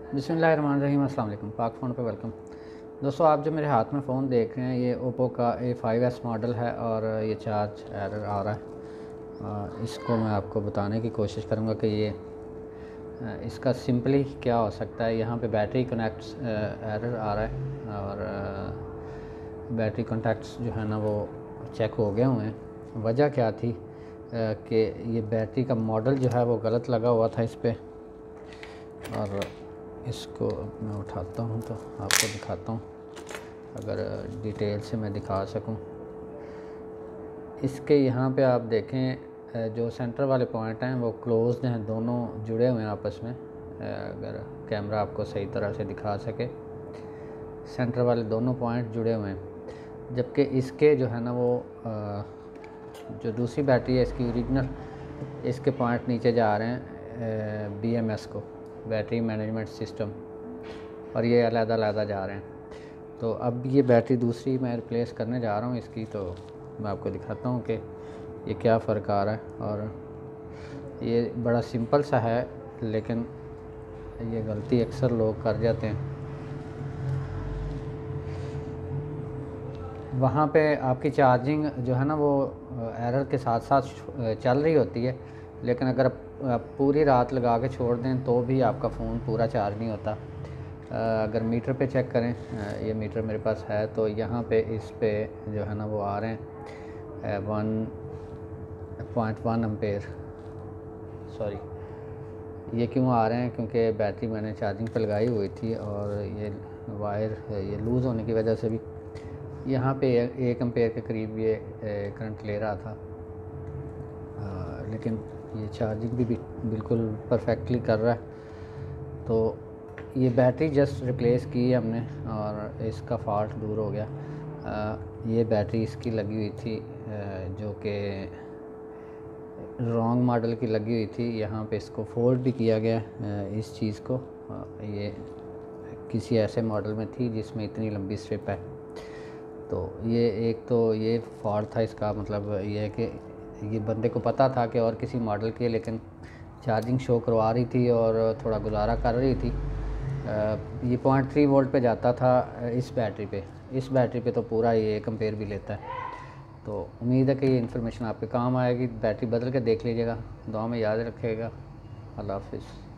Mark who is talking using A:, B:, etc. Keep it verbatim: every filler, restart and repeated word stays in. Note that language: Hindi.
A: बिस्मिल्लाहिर्रहमानिर्रहीम। अस्सलाम वालेकुम। पाक फ़ोन पे वेलकम। दोस्तों, आप जो मेरे हाथ में फ़ोन देख रहे हैं ये ओप्पो का ए फाइव एस मॉडल है और ये चार्ज एरर आ रहा है। आ, इसको मैं आपको बताने की कोशिश करूँगा कि ये आ, इसका सिंपली क्या हो सकता है। यहाँ पे बैटरी कनेक्ट्स एरर आ रहा है और आ, बैटरी कॉन्टैक्ट्स जो है ना वो चेक हो गए हुए हैं। वजह क्या थी कि ये बैटरी का मॉडल जो है वो गलत लगा हुआ था इस पर। और इसको मैं उठाता हूँ तो आपको दिखाता हूँ, अगर डिटेल से मैं दिखा सकूँ। इसके यहाँ पे आप देखें जो सेंटर वाले पॉइंट हैं वो क्लोज्ड हैं, दोनों जुड़े हुए हैं आपस में। अगर कैमरा आपको सही तरह से दिखा सके, सेंटर वाले दोनों पॉइंट जुड़े हुए हैं। जबकि इसके जो है ना वो जो दूसरी बैटरी है इसकी ओरिजिनल, इसके पॉइंट नीचे जा रहे हैं बी एम एस को, बैटरी मैनेजमेंट सिस्टम, और ये अलग अलग जा रहे हैं। तो अब ये बैटरी दूसरी मैं रिप्लेस करने जा रहा हूँ इसकी, तो मैं आपको दिखाता हूँ कि ये क्या फ़र्क आ रहा है। और ये बड़ा सिंपल सा है लेकिन ये गलती अक्सर लोग कर जाते हैं। वहाँ पे आपकी चार्जिंग जो है ना वो एरर के साथ साथ चल रही होती है, लेकिन अगर आप पूरी रात लगा के छोड़ दें तो भी आपका फ़ोन पूरा चार्ज नहीं होता। अगर मीटर पे चेक करें, ये मीटर मेरे पास है, तो यहाँ पे इस पे जो है ना वो आ रहे हैं one point one ampere. Sorry, ये क्यों आ रहे हैं? क्योंकि बैटरी मैंने चार्जिंग पे लगाई हुई थी और ये वायर ये लूज़ होने की वजह से भी यहाँ पे एक एम्पेयर के करीब ये करंट ले रहा था। आ, लेकिन ये चार्जिंग भी, भी बिल्कुल परफेक्टली कर रहा है। तो ये बैटरी जस्ट रिप्लेस की है हमने और इसका फॉल्ट दूर हो गया। आ, ये बैटरी इसकी लगी हुई थी जो कि रॉन्ग मॉडल की लगी हुई थी। यहाँ पे इसको फोल्ड भी किया गया इस चीज़ को। ये किसी ऐसे मॉडल में थी जिसमें इतनी लंबी स्ट्रिप है। तो ये एक तो ये फॉल्ट था इसका, मतलब ये है कि ये बंदे को पता था कि और किसी मॉडल के, लेकिन चार्जिंग शो करवा रही थी और थोड़ा गुजारा कर रही थी। ये पॉइंट थ्री वोल्ट पे जाता था इस बैटरी पे इस बैटरी पे तो पूरा ये एक एम्पेयर भी लेता है। तो उम्मीद है कि ये इन्फॉर्मेशन आपके काम आएगी। बैटरी बदल के देख लीजिएगा, दुआ में याद रखिएगा। अल्लाह हाफिज़।